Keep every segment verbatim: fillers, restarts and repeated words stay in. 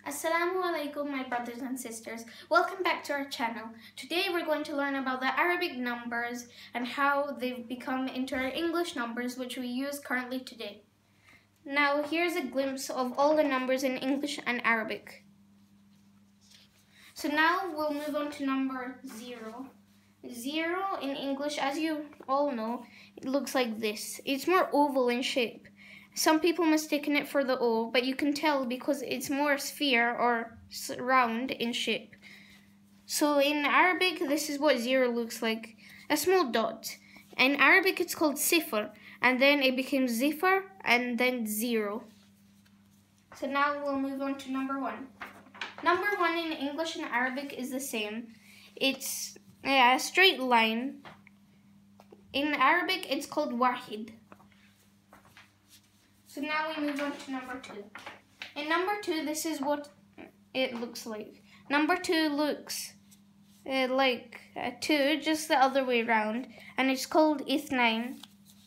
Assalamu alaikum, my brothers and sisters. Welcome back to our channel. Today we're going to learn about the Arabic numbers and how they've become into our English numbers, which we use currently today. Now here's a glimpse of all the numbers in English and Arabic. So now we'll move on to number zero. Zero in English, as you all know, it looks like this. It's more oval in shape. Some people mistaken it for the O, but you can tell because it's more sphere or round in shape. So in Arabic, this is what zero looks like, a small dot. In Arabic, it's called sifr, and then it became zifr, and then zero. So now we'll move on to number one. Number one in English and Arabic is the same. It's yeah, a straight line. In Arabic, it's called wahid. So now we move on to number two. In number two, this is what it looks like. Number two looks uh, like a two, just the other way around, and it's called ithnain.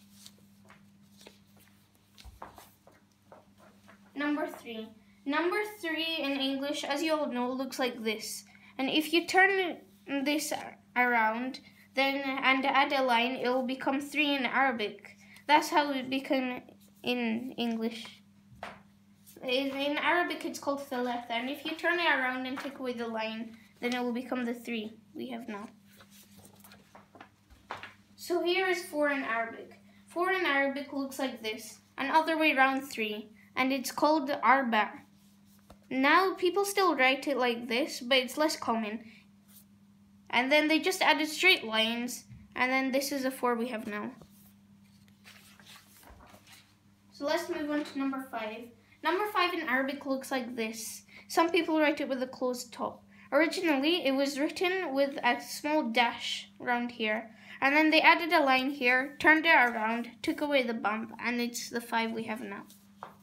Number three. Number three in English, as you all know, looks like this. And if you turn this around, then and add a line, it will become three in Arabic. That's how it became in English. In Arabic, it's called thalatha, and if you turn it around and take away the line, then it will become the three we have now. So here is four in Arabic. Four in Arabic looks like this, and other way around three, and it's called arba. Now people still write it like this, but it's less common. And then they just added straight lines, and then this is the four we have now. So let's move on to number five. Number five in Arabic looks like this. Some people write it with a closed top. Originally, it was written with a small dash around here. And then they added a line here, turned it around, took away the bump, and it's the five we have now.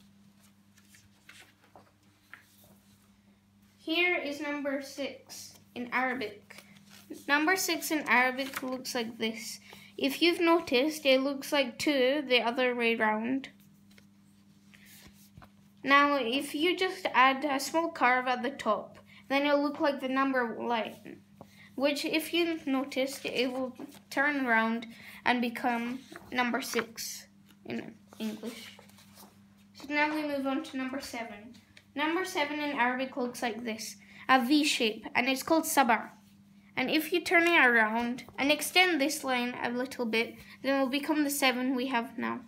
Here is number six in Arabic. Number six in Arabic looks like this. If you've noticed, it looks like two the other way around. Now, if you just add a small curve at the top, then it'll look like the number line, which if you've noticed, it will turn around and become number six in English. So now we move on to number seven. Number seven in Arabic looks like this, a V shape, and it's called sab'a. And if you turn it around and extend this line a little bit, then it will become the seven we have now.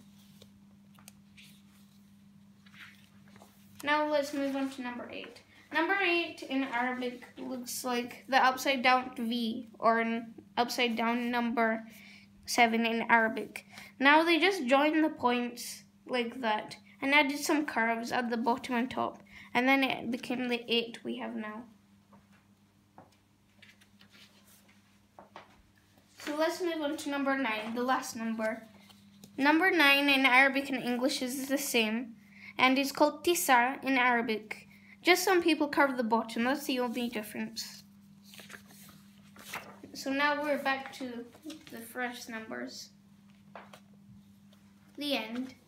Now let's move on to number eight. Number eight in Arabic looks like the upside down V, or an upside down number seven in Arabic. Now they just joined the points like that and added some curves at the bottom and top, and then it became the eight we have now. So let's move on to number nine, the last number. Number nine in Arabic and English is the same, and it's called tisa in Arabic. Just some people curve the bottom, that's the only difference. So now we're back to the first numbers. The end.